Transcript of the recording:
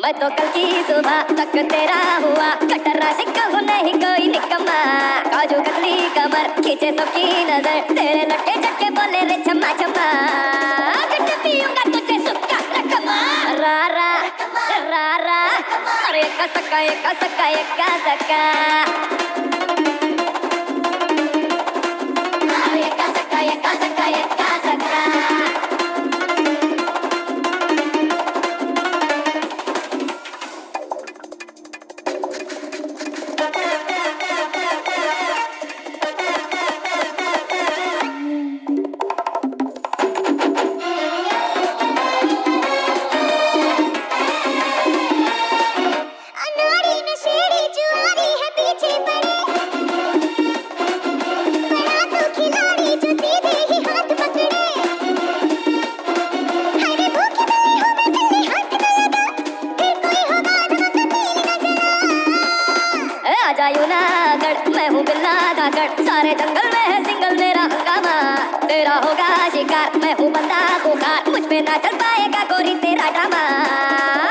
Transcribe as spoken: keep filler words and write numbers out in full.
मैं तो कल की सुबह तक तेरा हुआ, कटरा सिक्का हूँ नहीं कोई निकम्मा। काजू कतली कमर खींचे सबकी नजर, तेरे लट्टे झटके बोले रे छम्मा छम्मा। पीऊंगा तुझे सुक्का रकमा, रा रा रा रा, अरे का सक्का एक सक्का एक सक्का, अरे का सक्का एक सक्का एक सक्का। मैं हूँ बिल्ला धाकड़, सारे जंगल में है सिंगल मेरा हंगामा। तेरा होगा शिकार, मैं हूँ बंदा खुखार, मुझ पे ना चल पाएगा गोरी तेरा ड्रामा।